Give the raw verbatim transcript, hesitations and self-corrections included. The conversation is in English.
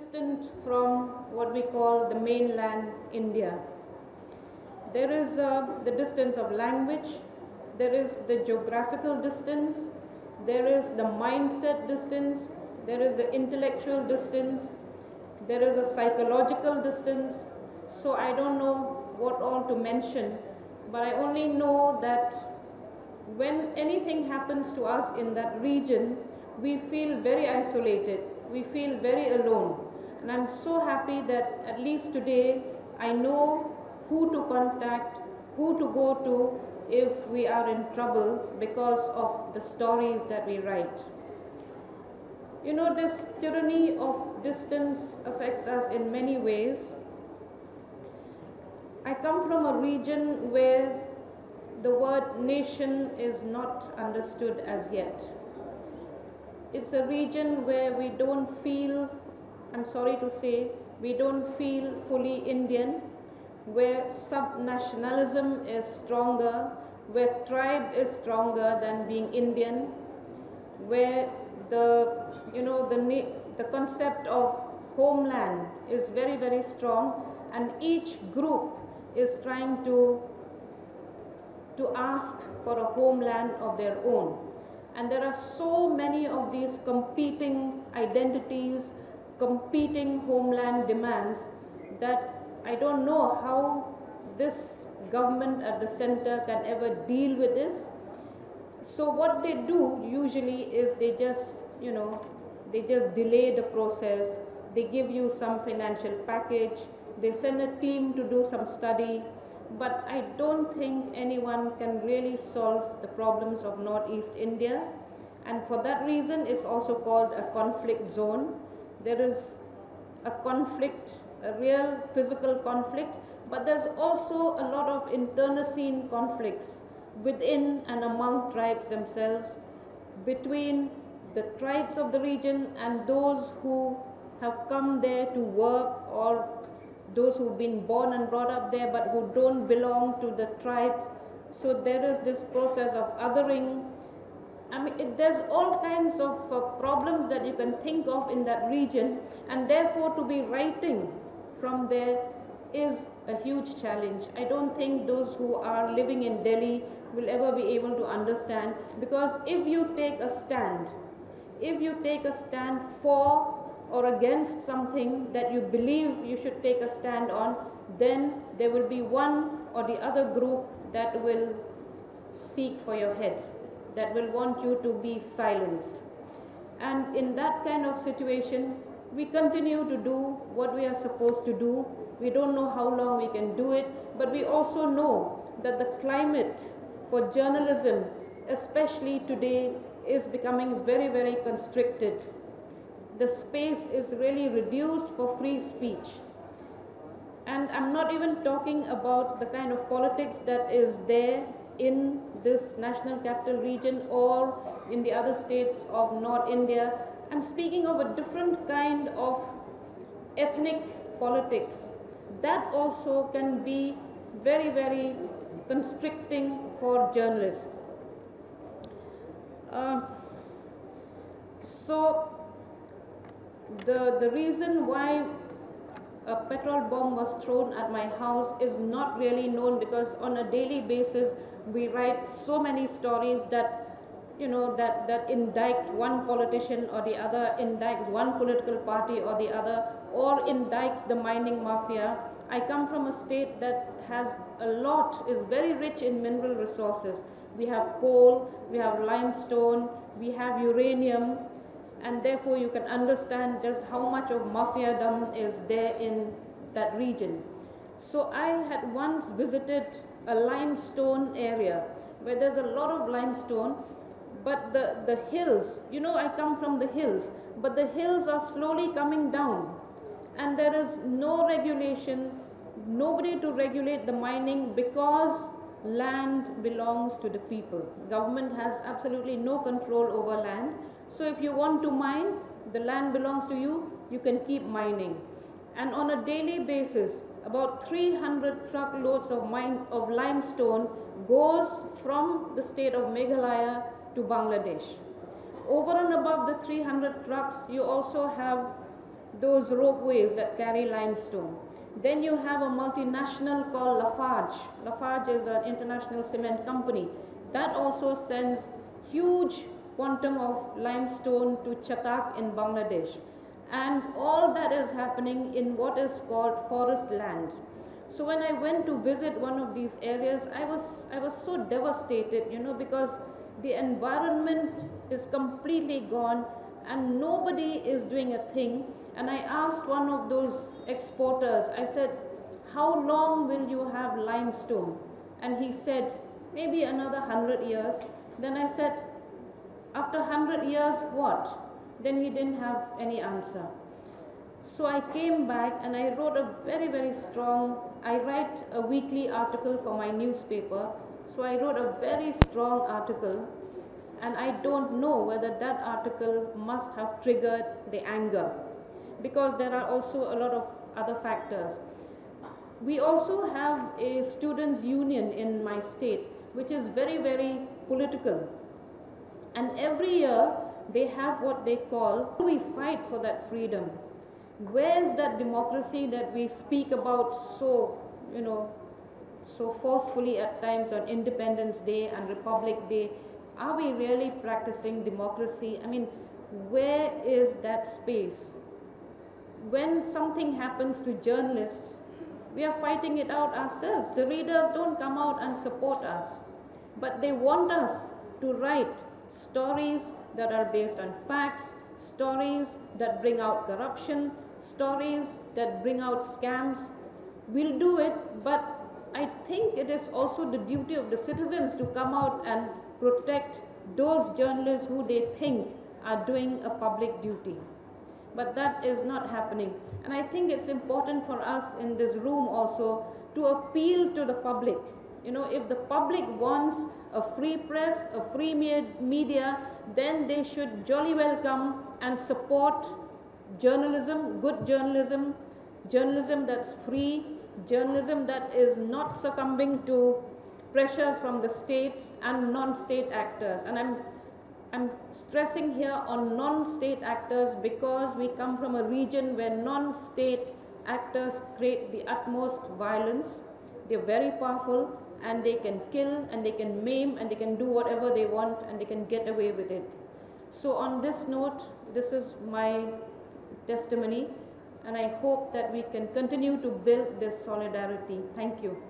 distant from what we call the mainland India. There is uh, the distance of language, there is the geographical distance, there is the mindset distance, there is the intellectual distance, there is a psychological distance. So I don't know what all to mention, but I only know that when anything happens to us in that region, we feel very isolated, we feel very alone. And I'm so happy that at least today I know who to contact, who to go to if we are in trouble because of the stories that we write. You know, this tyranny of distance affects us in many ways. I come from a region where the word nation is not understood as yet. It's a region where we don't feel, I'm sorry to say, we don't feel fully Indian, where subnationalism is stronger, where tribe is stronger than being Indian, where the, you know, the, the concept of homeland is very, very strong, and each group is trying to, to ask for a homeland of their own. And there are so many of these competing identities, competing homeland demands that I don't know how this government at the center can ever deal with this. So what they do usually is they just, you know, they just delay the process. They give you some financial package. They send a team to do some study. But I don't think anyone can really solve the problems of Northeast India. And for that reason, it's also called a conflict zone. There is a conflict, a real physical conflict, but there's also a lot of internecine conflicts within and among tribes themselves, between the tribes of the region and those who have come there to work, or those who've been born and brought up there but who don't belong to the tribe. So there is this process of othering. I mean, it, there's all kinds of uh, problems that you can think of in that region, and therefore to be writing from there is a huge challenge. I don't think those who are living in Delhi will ever be able to understand, because if you take a stand, if you take a stand for or against something that you believe you should take a stand on, then there will be one or the other group that will seek for your head, that will want you to be silenced. And in that kind of situation, we continue to do what we are supposed to do. We don't know how long we can do it, but we also know that the climate for journalism, especially today, is becoming very, very constricted. The space is really reduced for free speech. And I'm not even talking about the kind of politics that is there in this national capital region or in the other states of North India. I'm speaking of a different kind of ethnic politics that also can be very, very constricting for journalists. Uh, so the, the reason why a petrol bomb was thrown at my house is not really known, because on a daily basis we write so many stories that, you know, that, that indict one politician or the other, indicts one political party or the other, or indicts the mining mafia. I come from a state that has a lot, is very rich in mineral resources. We have coal, we have limestone, we have uranium, and therefore you can understand just how much of mafiadom is there in that region. So I had once visited a limestone area where there's a lot of limestone, but the, the hills, you know, I come from the hills, but the hills are slowly coming down, and there is no regulation, nobody to regulate the mining, because land belongs to the people. Government has absolutely no control over land. So if you want to mine, the land belongs to you, you can keep mining. And on a daily basis, about three hundred truckloads of, mine, of limestone goes from the state of Meghalaya to Bangladesh. Over and above the three hundred trucks, you also have those ropeways that carry limestone. Then you have a multinational called Lafarge. Lafarge is an international cement company. That also sends huge quantum of limestone to Chatak in Bangladesh. And all that is happening in what is called forest land. So when I went to visit one of these areas, I was, I was so devastated, you know, because the environment is completely gone and nobody is doing a thing. And I asked one of those exporters, I said, how long will you have limestone? And he said, maybe another hundred years. Then I said, after hundred years, what? Then he didn't have any answer. So I came back and I wrote a very, very strong, I write a weekly article for my newspaper. So I wrote a very strong article, and I don't know whether that article must have triggered the anger, because there are also a lot of other factors. We also have a students' union in my state, which is very, very political. And every year, they have what they call, we fight for that freedom. Where's that democracy that we speak about so, you know, so forcefully at times on Independence Day and Republic Day? Are we really practicing democracy? I mean, where is that space? When something happens to journalists, we are fighting it out ourselves. The readers don't come out and support us, but they want us to write stories that are based on facts, stories that bring out corruption, stories that bring out scams. We'll do it, but I think it is also the duty of the citizens to come out and protect those journalists who they think are doing a public duty. But that is not happening. And I think it's important for us in this room also to appeal to the public. You know, if the public wants a free press, a free media, then they should jolly well come and support journalism, good journalism, journalism that's free, journalism that is not succumbing to pressures from the state and non-state actors. And I'm, I'm stressing here on non-state actors because we come from a region where non-state actors create the utmost violence. They're very powerful and they can kill and they can maim and they can do whatever they want and they can get away with it. So on this note, this is my testimony, and I hope that we can continue to build this solidarity. Thank you.